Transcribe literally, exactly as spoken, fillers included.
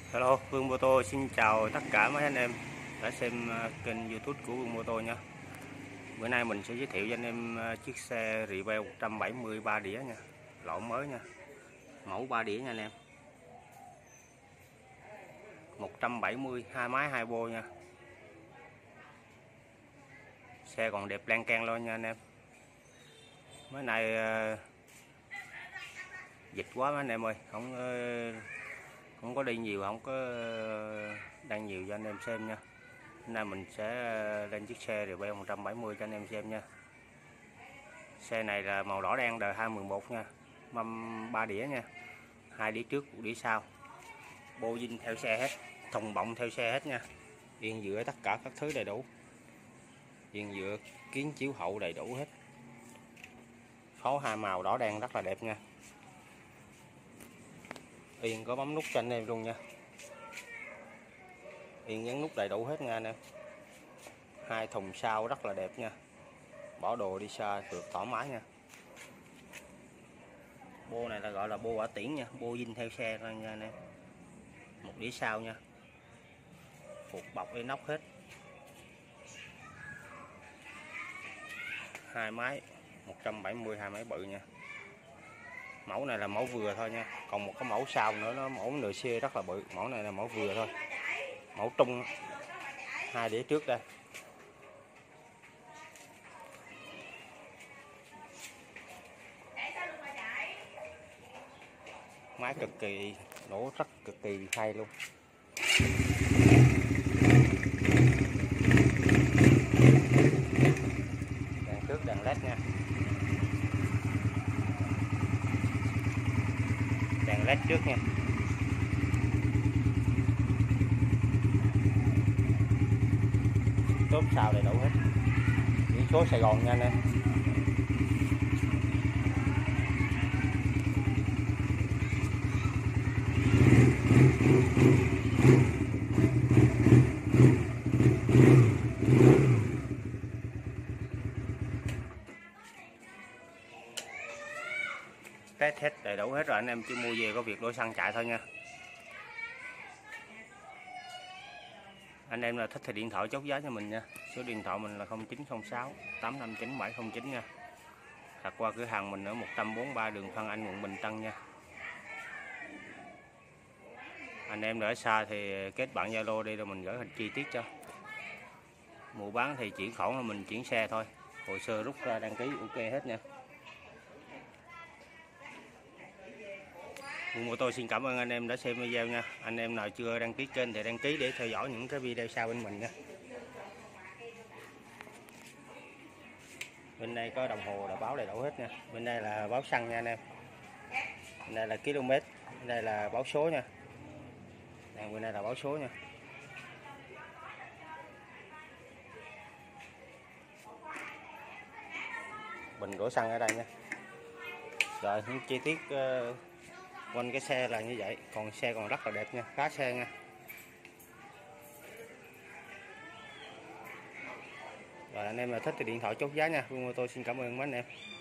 Hello, Vương Mô Tô xin chào tất cả mấy anh em đã xem kênh YouTube của Vương Mô Tô nha. Bữa nay mình sẽ giới thiệu cho anh em chiếc xe Rebel một trăm bảy mươi ba đĩa nha, loại mới nha, mẫu ba đĩa nha anh em. một trăm bảy mươi hai máy hai bô nha. Xe còn đẹp lan can luôn nha anh em. Mấy này uh, dịch quá mấy anh em ơi, không uh, không có đi nhiều, không có uh, đăng nhiều cho anh em xem nha. Hôm nay mình sẽ lên chiếc xe Rebel một trăm bảy mươi cho anh em xem nha. Xe này là màu đỏ đen đời hai mười một nha, mâm ba đĩa nha, hai đĩa trước, một đĩa sau, bô zin theo xe hết, thùng bọng theo xe hết nha, yên dựa tất cả các thứ đầy đủ, yên dựa kiến chiếu hậu đầy đủ hết. Pháo hai màu đỏ đen rất là đẹp nha. Yên có bấm nút cho anh em luôn nha, Yên nhấn nút đầy đủ hết nha anh em. Hai thùng sau rất là đẹp nha, bỏ đồ đi xa được thoải mái nha. Bô này là gọi là bô quả tiễn nha, bô zin theo xe thôi nha anh em. Một đĩa sau nha, phục bọc inox hết. Hai máy một trăm bảy mươi, hai máy bự nha. Mẫu này là mẫu vừa thôi nha, còn một cái mẫu sau nữa, nó mẫu nửa xe rất là bự. Mẫu này là mẫu vừa thôi, mẫu trung. Hai đĩa trước đây, máy cực kỳ nổ, rất cực kỳ hay luôn. Đèn trước đèn led nha, đèn led trước nha. Tốt sau đầy đủ hết, biển số Sài Gòn nha anh em. Test hết đầy đủ hết rồi, anh em chỉ mua về có việc đổ xăng chạy thôi nha. Anh em là thích thì điện thoại chốt giá cho mình nha. Số điện thoại mình là không chín không sáu tám năm chín bảy không chín nha. Hoặc qua cửa hàng mình ở một trăm bốn mươi ba đường Phan Anh, quận Bình Tân nha. Anh em ở xa thì kết bạn Zalo đi rồi mình gửi hình chi tiết cho. Mua bán thì chuyển khoản là mình chuyển xe thôi, hồ sơ rút ra đăng ký ok hết nha. Vương Mô Tô xin cảm ơn anh em đã xem video nha. Anh em nào chưa đăng ký kênh thì đăng ký để theo dõi những cái video sau bên mình nha. Bên đây có đồng hồ đã báo đầy đủ hết nha. Bên đây là báo xăng nha anh em. Bên đây là km, bên đây là báo số nha. Bên đây là báo số nha. Bình đổ xăng ở đây nha. Rồi những chi tiết uh, quanh cái xe là như vậy, còn xe còn rất là đẹp nha, khá xe nha. Rồi anh em là thích thì điện thoại chốt giá nha. Vương Mô Tô xin cảm ơn mấy anh em.